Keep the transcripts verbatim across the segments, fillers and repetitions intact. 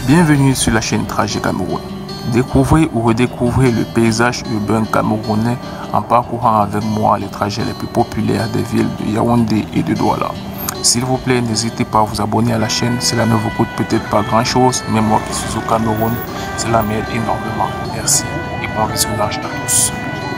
Bienvenue sur la chaîne Trajet Cameroun. Découvrez ou redécouvrez le paysage urbain camerounais en parcourant avec moi les trajets les plus populaires des villes de Yaoundé et de Douala. S'il vous plaît, n'hésitez pas à vous abonner à la chaîne. Cela ne vous coûte peut-être pas grand chose, mais moi qui suis au Cameroun, cela m'aide énormément. Merci et bon visionnage à tous.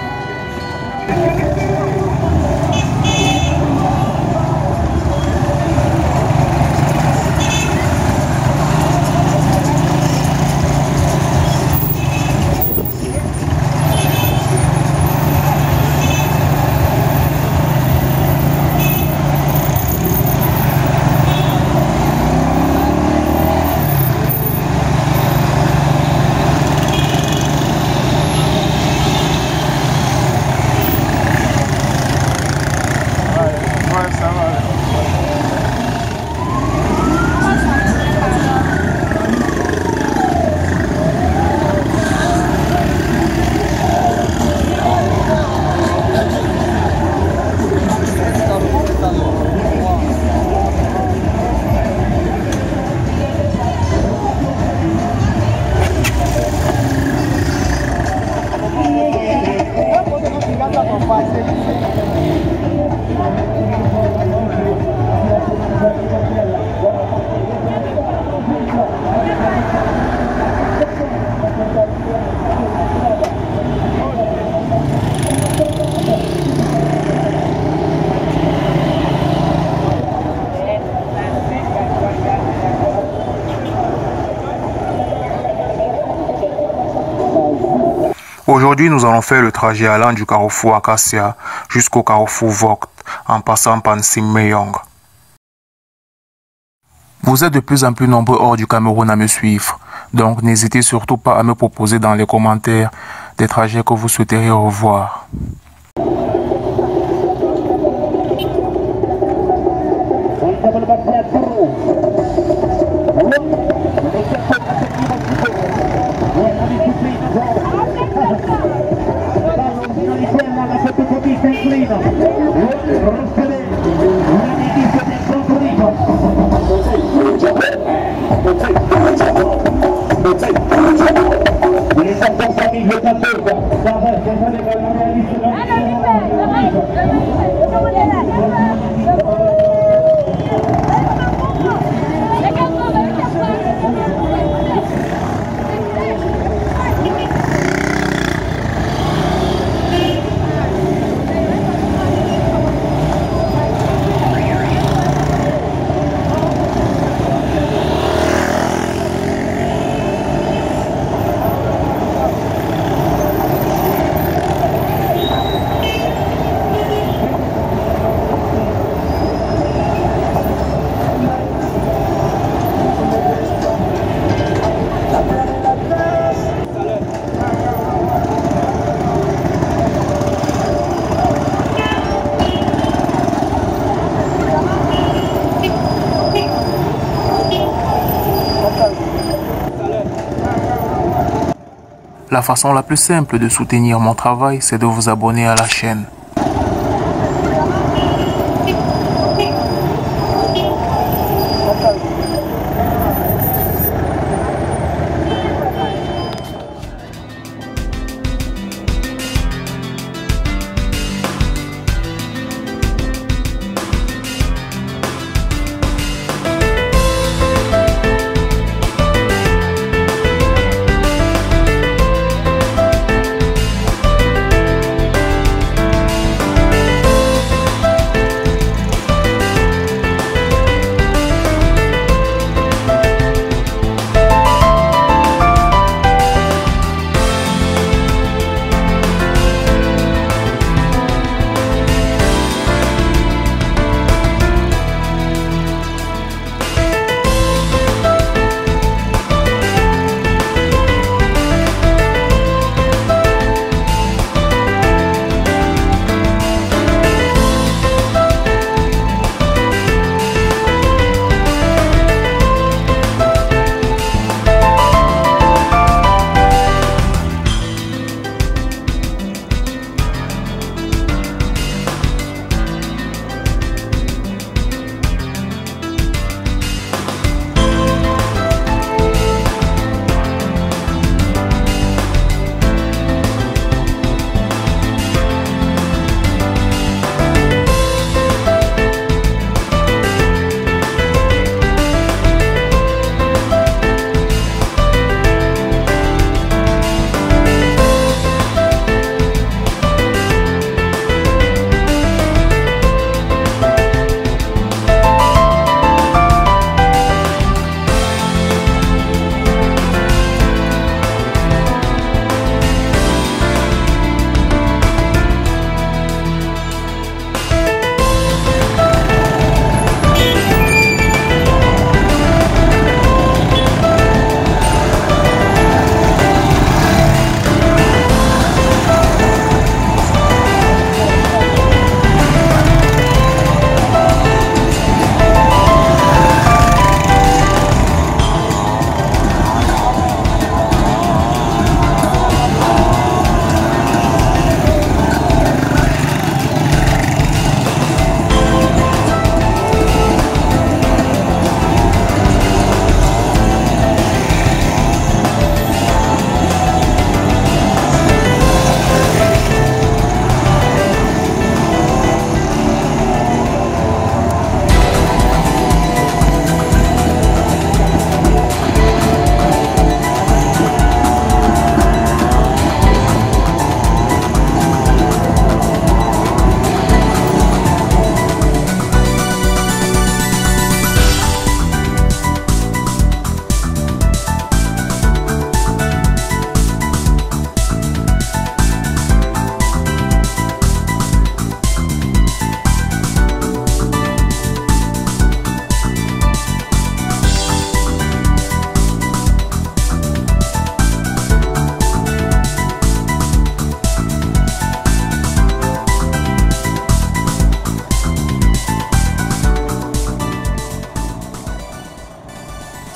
Aujourd'hui, nous allons faire le trajet allant du carrefour Acacia jusqu'au carrefour Vogt en passant par Nsim-Meyong. Vous êtes de plus en plus nombreux hors du Cameroun à me suivre, donc n'hésitez surtout pas à me proposer dans les commentaires des trajets que vous souhaiteriez revoir. La façon la plus simple de soutenir mon travail, c'est de vous abonner à la chaîne.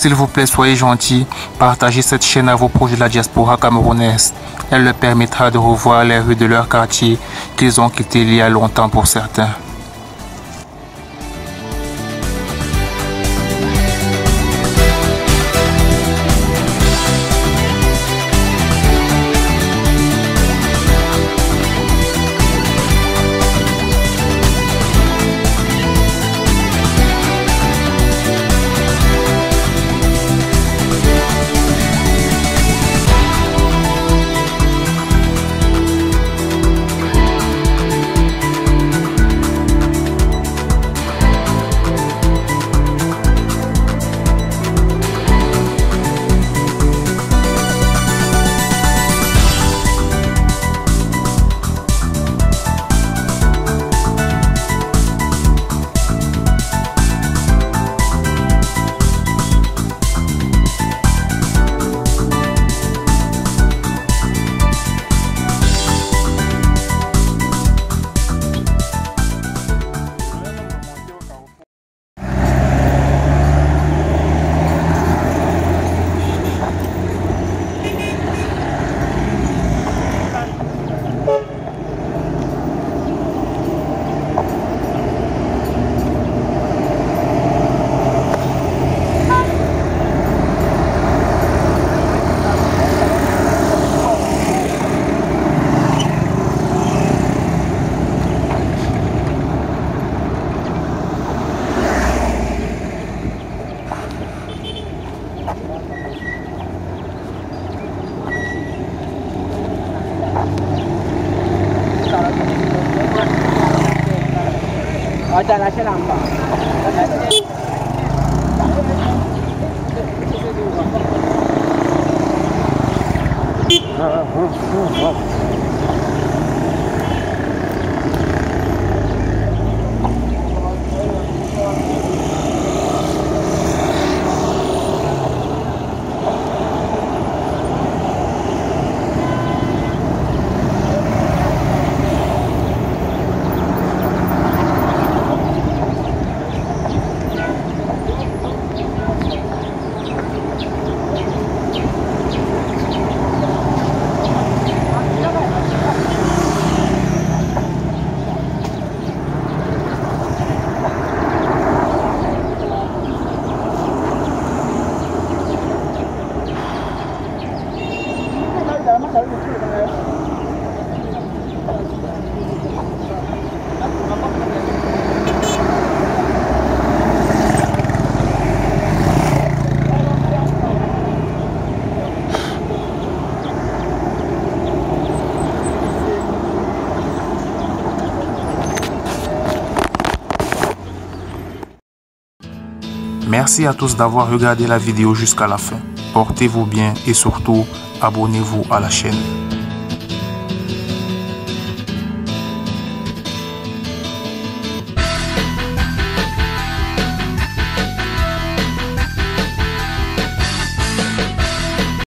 S'il vous plaît, soyez gentils, partagez cette chaîne à vos proches de la diaspora camerounaise. Elle leur permettra de revoir les rues de leur quartier qu'ils ont quitté il y a longtemps pour certains. Jangan saya nampak. Merci à tous d'avoir regardé la vidéo jusqu'à la fin. Portez-vous bien et surtout, abonnez-vous à la chaîne.